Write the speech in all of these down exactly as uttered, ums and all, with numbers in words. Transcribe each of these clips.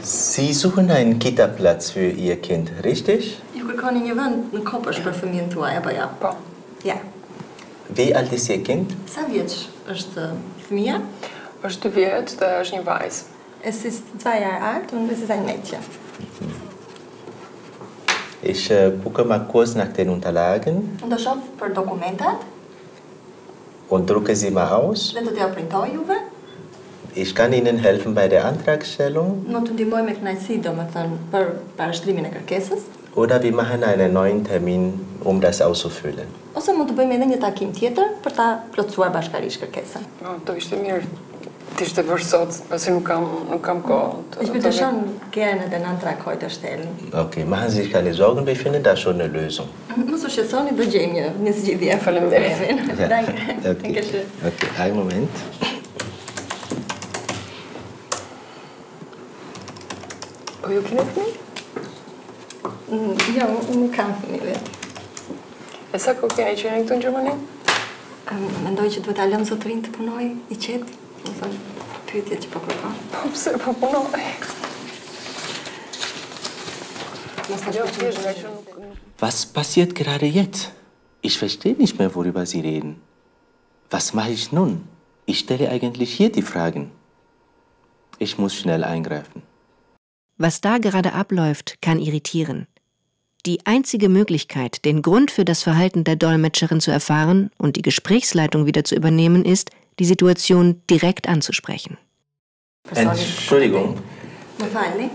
Sie suchen einen Kita-Platz für Ihr Kind, richtig? Ju kërkoni një vend në Kopësh për fëmijën tuaj, apo jo? Po. Ja. Wie alt ist Ihr Kind? Sa vjeç është fëmija? Është dy vjeç dhe është një vajzë. Es ist zwei Jahre alt und es ist ein Mädchen. Ich äh, gucke mal kurz nach den Unterlagen Und do shoh për dokumentat und drucke sie mal aus. dhe do t'ja printoj juve. Ich kann Ihnen helfen bei der Antragstellung Më të ndihmoj me kënaqësi, domethënë, për parashtrimin e kërkesës. oder wir machen einen neuen Termin, um das auszufüllen. Ose mund të bëjmë edhe një takim tjetër për ta plotësuar bashkërisht kërkesën. No, do ishte mirë të ishte bërë sot, pasi nuk kam, nuk kam kohë. Ich würde schon gerne den Antrag heute stellen. Okay, machen Sie sich keine Sorgen, wir finden da schon eine Lösung. Mos u shqetësoni, do gjejmë një, një zgjidhje. Faleminderit. Ja, Danke. okay. Dankeschön. Okay, einen Moment. Po ju keni fëmijë? Mm, Jo, unë nuk kam fëmijë. E sa kohë keni qenë këtu në Gjermani? Um, Mendoj që duhet ta lëm zotërin të punoj i qetë. Do thënë, pyetjet që po kërkon. Po pse po punoj? Mos ta Jo, shpëtoj. thjesht nga që nuk... Was passiert gerade jetzt? Ich verstehe nicht mehr, worüber Sie reden. Was mache ich nun? Ich stelle eigentlich hier die Fragen. Ich muss schnell eingreifen. Was da gerade abläuft, kann irritieren. Die einzige Möglichkeit, den Grund für das Verhalten der Dolmetscherin zu erfahren und die Gesprächsleitung wieder zu übernehmen, ist, die Situation direkt anzusprechen. Entschuldigung, Më falni.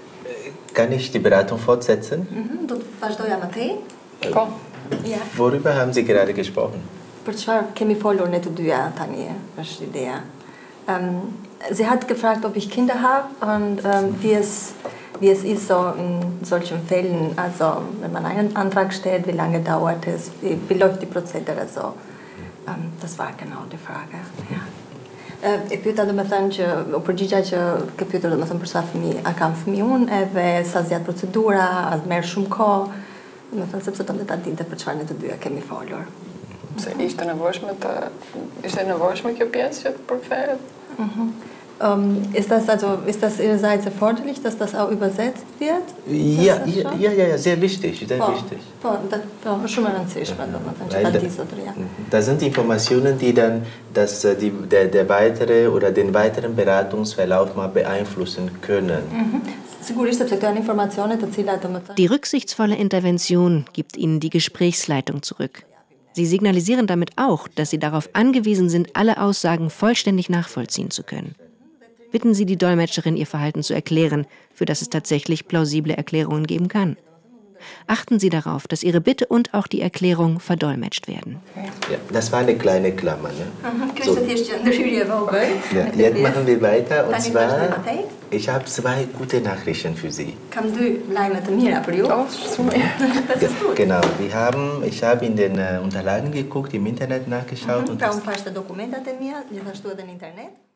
kann ich die Beratung fortsetzen? Mhm, do të vazhdoja më tej. Po. Ja. Worüber haben Sie gerade gesprochen? Për çfarë kemi folur ne të dyja tani, është ideja. Ähm, sie hat gefragt, ob ich Kinder habe und ähm, wie, es, wie es ist so in solchen Fällen, also wenn man einen Antrag stellt, wie lange dauert es, wie, wie läuft die Prozedere so. Ähm, das war genau die Frage. Ja. E pyeta do me thënë që, u përgjigja që ke pyetur do me thënë për sa fëmijë a kam fëmijë unë, edhe sa zjat procedura, a merr shumë kohë, do me thënë sepse do ta dinte për çfarë ne të dyja kemi folur. Se ishte nevojshme të... Ishte nevojshme kjo pjesë që të përkthehet? Mhm. Ähm, ist das also, ist das Ihrerseits erforderlich, dass das auch übersetzt wird? Ja, Das ist ja, schon? ja, ja, ja, sehr wichtig, sehr Po, wichtig. po, da, po, shumë e rëndësishme, do të thënë që Weil ta da, di zotëria. Ja. da sind Informationen, die dann das, äh, die, der, der weitere oder den weiteren Beratungsverlauf mal beeinflussen können. Mhm. Sigurisht sepse këto janë informacione të cilat do të thënë. Die rücksichtsvolle Intervention gibt ihnen die Gesprächsleitung zurück. Sie signalisieren damit auch, dass sie darauf angewiesen sind, alle Aussagen vollständig nachvollziehen zu können. Bitten Sie die Dolmetscherin, ihr Verhalten zu erklären, für das es tatsächlich plausible Erklärungen geben kann. Achten Sie darauf, dass Ihre Bitte und auch die Erklärung verdolmetscht werden. Ja, das war eine kleine Klammer. Ne? Mhm. Kjo ishte thjesht që ndërhyrje e vogël. Ja, jetzt machen wir weiter und Tani zwar, vazhdojmë atej. ich habe zwei gute Nachrichten für Sie. Kam dy lajme të mira për ju. Oh, shumë mirë. Das ist gut. Genau, wir haben, ich habe in den äh, Unterlagen geguckt, im Internet nachgeschaut. Mhm. Und Pra das, unë pashte dokumentat e mia, gjithashtu edhe në internet.